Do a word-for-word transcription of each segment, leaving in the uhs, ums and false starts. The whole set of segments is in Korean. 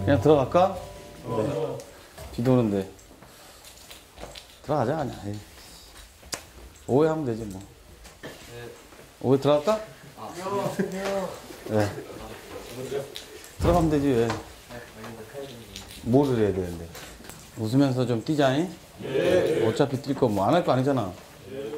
그냥 들어갈까? 네. 비도 오는데. 들어가자, 그냥. 에이. 오해하면 되지, 뭐. 네. 오해 들어갈까? 아, 네. 들어가면 되지, 왜. 뭐를 해야 되는데. 웃으면서 좀 뛰자니? 네. 어차피 뛸 거 뭐 안 할 거 아니잖아. 네.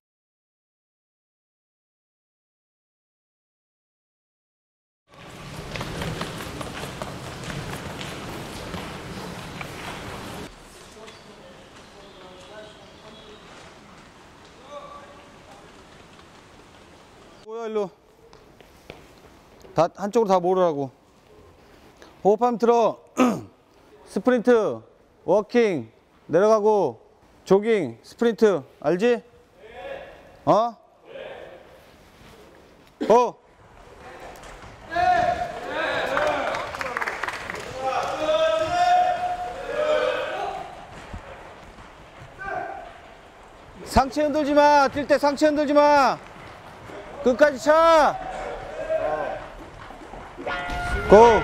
뭐야, 일로. 다, 한쪽으로 다 모으라고. 호흡하면 들어. 스프린트, 워킹, 내려가고, 조깅, 스프린트. 알지? 네. 어? 네. 어? 네. 상체 흔들지 마. 뛸 때 상체 흔들지 마. 끝까지 차. 고.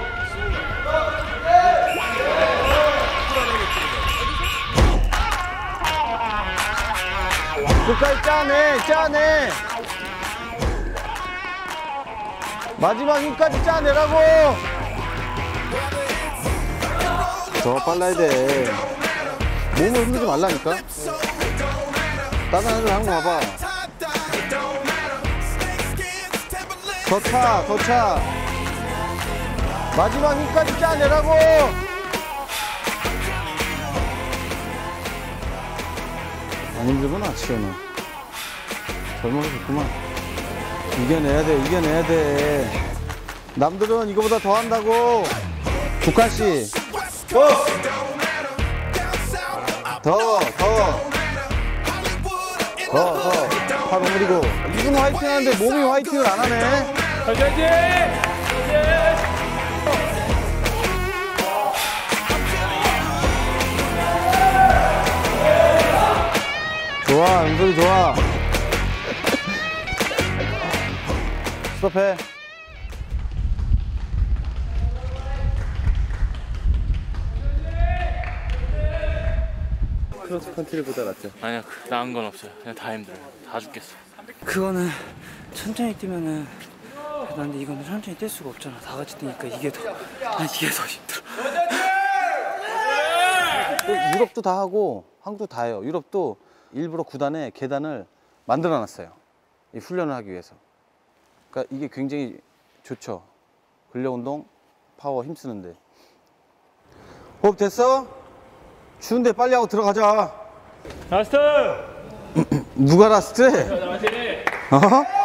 끝까지 짜내, 짜내. 마지막 힘까지 짜내라고. 더 빨라야 돼. 몸을 흔들지 말라니까. 다른 애들 하는 거 봐봐. 더 차, 더 차. 마지막 힘까지 짜내라고. 안 힘들구나, 치현은. 젊어졌구만. 이겨내야 돼, 이겨내야 돼. 남들은 이거보다 더 한다고. 국한씨. 더! 더, 더. 더, 더. 팔 오므리고. 이분 화이팅 하는데 몸이 화이팅을 안 하네. 화이팅! 좋아, 은솔이 좋아. 스톱해. 크로스컨트리보다 낫죠? 아니야, 나은 건 없어요. 그냥 다 힘들어요. 다 죽겠어. 그거는 천천히 뛰면은 근데 이거는 천천히 뛸 수가 없잖아. 다 같이 뛰니까 이게 더, 난 이게 더 힘들어. 유럽도 다 하고 한국도 다 해요. 유럽도 일부러 구단에 계단을 만들어 놨어요. 이 훈련을 하기 위해서. 그러니까 이게 굉장히 좋죠. 근력 운동, 파워 힘쓰는데. 호흡 됐어? 추운데 빨리 하고 들어가자. 라스트! 누가 라스트해? 어?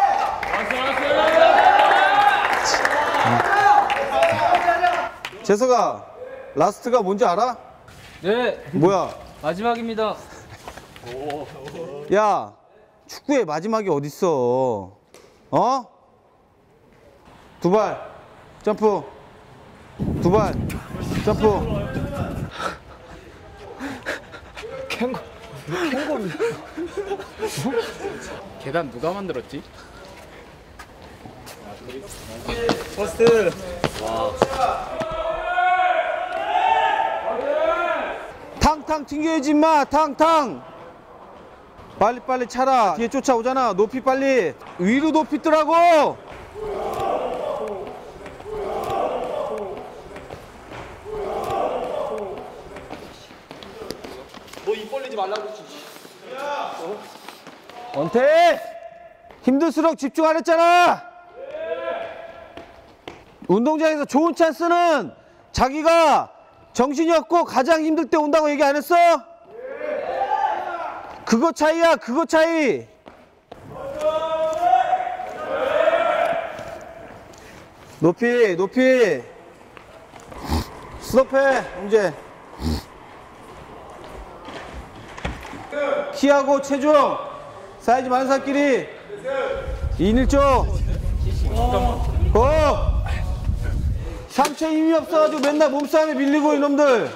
재석아, 라스트가 뭔지 알아? 네. 뭐야? 마지막입니다. 야, 축구의 마지막이 어딨어? 어? 두 발, 점프. 두 발, 점프. 캥거, 캥거입니다. 계단 누가 만들었지? 퍼스트. 와. 탕탕 튕겨야지 임마. 탕탕. 빨리빨리 차라. 뒤에 쫓아오잖아. 높이 빨리. 위로 높이 뜨라고. 너 입 벌리지 말라고 그랬지. 어? 원태! 힘들수록 집중 안 했잖아. 운동장에서 좋은 찬스는 자기가 정신이 없고 가장 힘들 때 온다고 얘기 안 했어? 그거 차이야, 그거 차이. 높이, 높이. 스톱해, 이제. 키하고 체중, 사이즈 많은 사람끼리. 이 인 일 조. 고! 상체에 힘이 없어가지고 맨날 몸싸움에 밀리고 이놈들.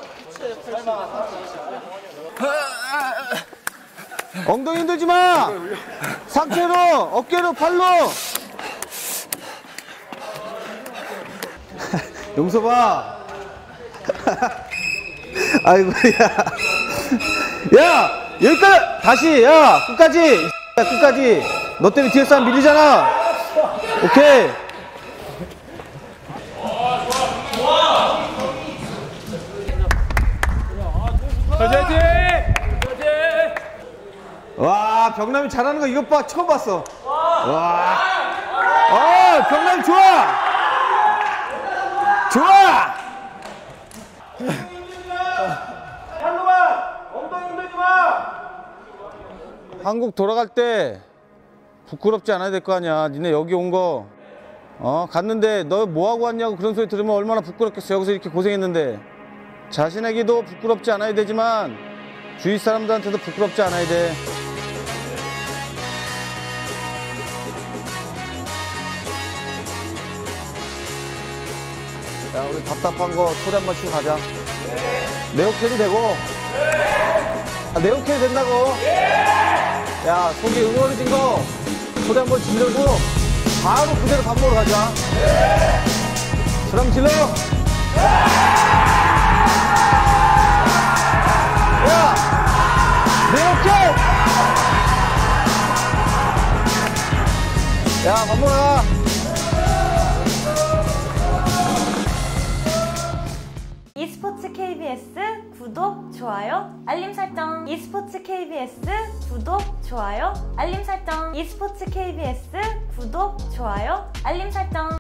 엉덩이 흔들지 마. 상체로, 어깨로, 팔로. 용서봐. 아이고, 야. 야, 여기까지, 다시, 야, 끝까지. 야, 끝까지. 너 때문에 뒤에 사람 밀리잖아. 오케이. 와, 병남이 잘하는 거 이것 봐. 처음 봤어. 와. 어, 병남이 좋아. 좋아. 한국 돌아갈 때 부끄럽지 않아야 될 거 아니야. 니네 여기 온 거, 어, 갔는데 너 뭐하고 왔냐고 그런 소리 들으면 얼마나 부끄럽겠어. 여기서 이렇게 고생했는데. 자신에게도 부끄럽지 않아야 되지만 주위 사람들한테도 부끄럽지 않아야 돼. 야, 우리 답답한 거 소리 한 번 치고 가자. 내 욕해도 되고. 아, 내 욕해도 된다고. 야, 속에 응어리진 거 소리 한 번 지르고 바로 그대로 밥 먹으러 가자. 그럼 질러. 야, 내 욕해. 야, 밥 먹으러 가. e스포츠 케이비에스 구독, 좋아요, 알림 설정. e스포츠 케이비에스 구독, 좋아요, 알림 설정. e스포츠 케이비에스 구독, 좋아요, 알림 설정.